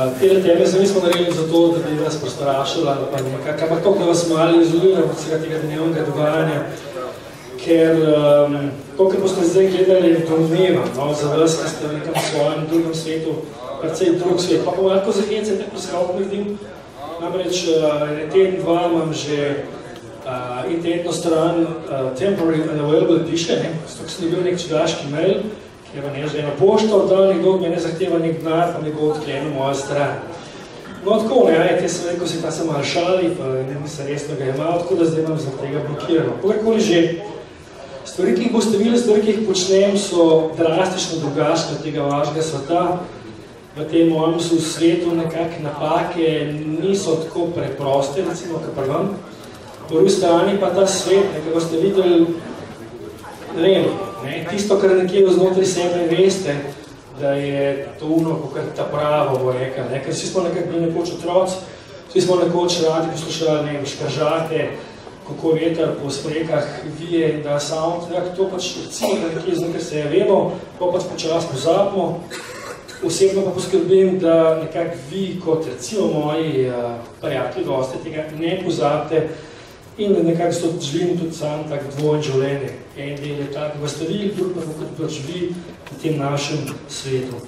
Tele teme se nismo naredili zato, da bi vas prestrašili ali pa nekak, ampak to, da vas malo izoliramo od vsega tega dnevnega dogajanja, ker to, kar boste zdaj gledali, je domneva, no, za vas, ki ste v nekem svojem drugem svetu, precej drug svet. Pa bom lahko za hence tako skavt naredim, namreč teden, dva imam že internetno stran temporary unavailable piše, zato sem bil nek čudaški mail, kjer vam je že eno pošto oddal, nekdo od mene zahteva nek denar, pa nekdo odklene mojo stran. No, tako ne, te sem rekel, si ta se malo šali, pa nisem resno ga imel, tako da zdaj imam zaradi tega blokirano. Kakorkoli že, stvari, ki jih boste videli, stvari, ki jih počnem, so drastično drugačne od tega vašega sveta. V tem mojem svetu nekakve napake niso tako preproste, recimo, kot pri vam. Po drugi strani pa ta svet, kako ste videli, ne vem, tisto, kar nekje znotraj sebe veste, da je to ono, kakor ta pravo bo rekel, ker vsi smo nekako bili nekoč otroci, vsi smo nekoč radi poslušali, škržate, kako veter po sprekah vije in da sound, to pač recimo, da nekje znotraj se vemo, pa pač počas pozabimo. Osebno pa poskrbim, da nekako vi, kot recimo moji prijatelji, dosti tega ne pozabite in nekako živim tudi sam tak dvojn življenje. En del je tak, da ste vi, drug pa kot pač vi v tem našem svetu.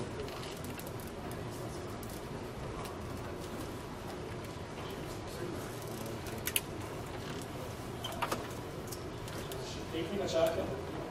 Tehnika čaka.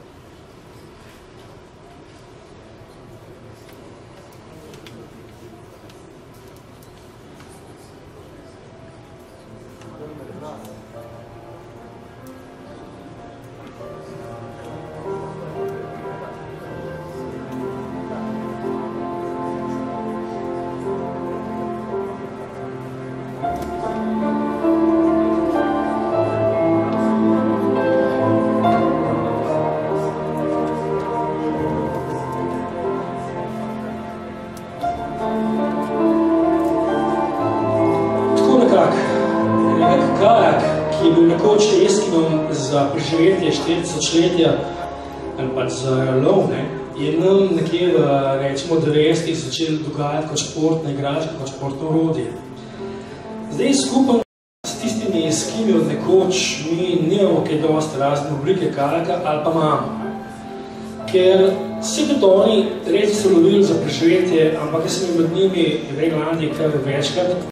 Kajak, ki je bil nekoč Eskinom za preživetje 40-letja ali pa za lov, je nam nekje v, rečemo, 90-ih začeli dogajati kot športne igračke, kot športno orodje. Zdaj skupaj s tistimi eskimi od nekoč mi nimamo kaj dosti razne oblike kajaka ali pa imamo. Ker vsi tudi oni res so lovili za preživetje, ampak jaz sem med njimi v Grenlandiji kar večkrat